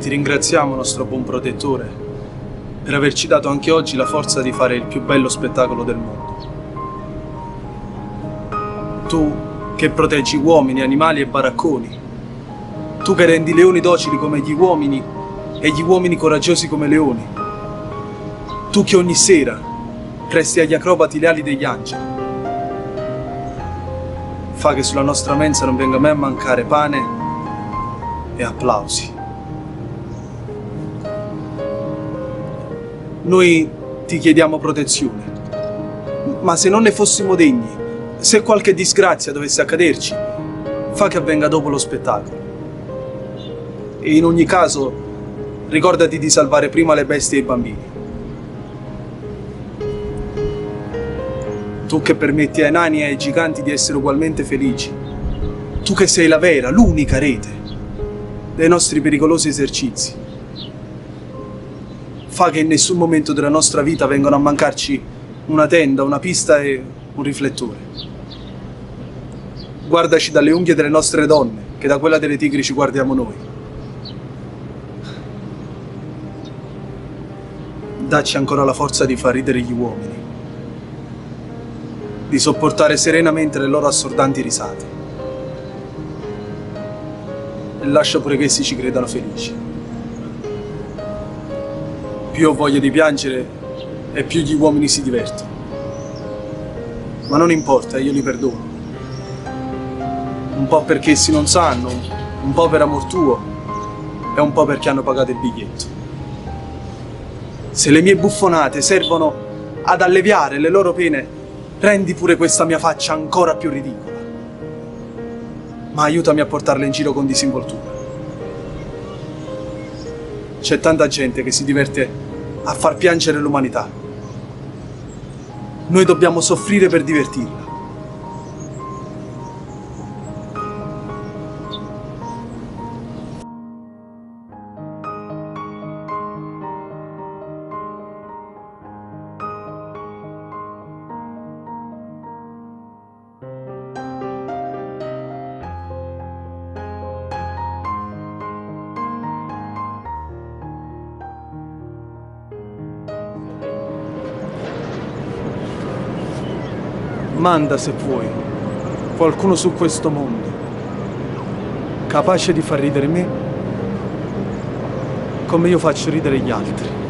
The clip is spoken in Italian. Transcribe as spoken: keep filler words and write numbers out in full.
ti ringraziamo, nostro buon protettore, per averci dato anche oggi la forza di fare il più bello spettacolo del mondo. Tu che proteggi uomini, animali e baracconi. Tu che rendi i leoni docili come gli uomini e gli uomini coraggiosi come leoni. Tu che ogni sera presti agli acrobati le ali degli angeli. Fa che sulla nostra mensa non venga mai a mancare pane e applausi. Noi ti chiediamo protezione, ma se non ne fossimo degni, se qualche disgrazia dovesse accaderci, fa che avvenga dopo lo spettacolo. E in ogni caso, ricordati di salvare prima le bestie e i bambini. Tu che permetti ai nani e ai giganti di essere ugualmente felici. Tu che sei la vera, l'unica rete dei nostri pericolosi esercizi. Fa che in nessun momento della nostra vita vengano a mancarci una tenda, una pista e un riflettore. Guardaci dalle unghie delle nostre donne, che da quella delle tigri ci guardiamo noi. Dacci ancora la forza di far ridere gli uomini, di sopportare serenamente le loro assordanti risate. E lascia pure che essi ci credano felici. Più ho voglia di piangere e più gli uomini si divertono. Ma non importa, io li perdono. Un po' perché essi non sanno, un po' per amor tuo e un po' perché hanno pagato il biglietto. Se le mie buffonate servono ad alleviare le loro pene, rendi pure questa mia faccia ancora più ridicola. Ma aiutami a portarle in giro con disinvoltura. C'è tanta gente che si diverte a far piangere l'umanità. Noi dobbiamo soffrire per divertirla. Manda, se vuoi, qualcuno su questo mondo, capace di far ridere me come io faccio ridere gli altri.